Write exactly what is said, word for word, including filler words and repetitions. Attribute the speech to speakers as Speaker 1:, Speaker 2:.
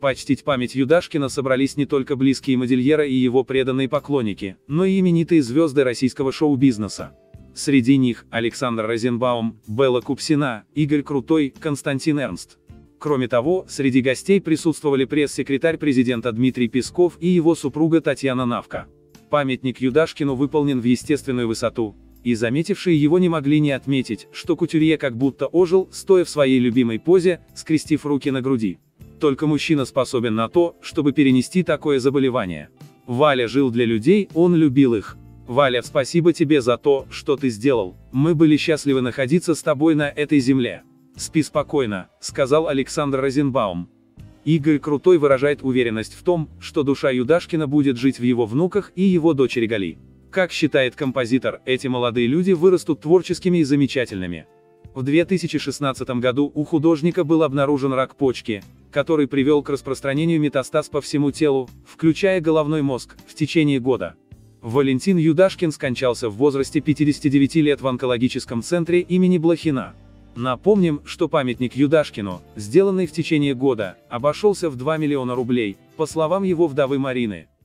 Speaker 1: Почтить память Юдашкина собрались не только близкие модельера и его преданные поклонники, но и именитые звезды российского шоу-бизнеса. Среди них Александр Розенбаум, Белла Купсина, Игорь Крутой, Константин Эрнст. Кроме того, среди гостей присутствовали пресс-секретарь президента Дмитрий Песков и его супруга Татьяна Навка. Памятник Юдашкину выполнен в естественную высоту, и заметившие его не могли не отметить, что кутюрье как будто ожил, стоя в своей любимой позе, скрестив руки на груди. Только мужчина способен на то, чтобы перенести такое заболевание. Валя жил для людей, он любил их. Валя, спасибо тебе за то, что ты сделал. Мы были счастливы находиться с тобой на этой земле. Спи спокойно, сказал Александр Розенбаум. Игорь Крутой выражает уверенность в том, что душа Юдашкина будет жить в его внуках и его дочери Гали. Как считает композитор, эти молодые люди вырастут творческими и замечательными. В две тысячи шестнадцатом году у художника был обнаружен рак почки, который привел к распространению метастаз по всему телу, включая головной мозг, в течение года. Валентин Юдашкин скончался в возрасте пятидесяти девяти лет в онкологическом центре имени Блохина. Напомним, что памятник Юдашкину, сделанный в течение года, обошелся в два миллиона рублей, по словам его вдовы Марины.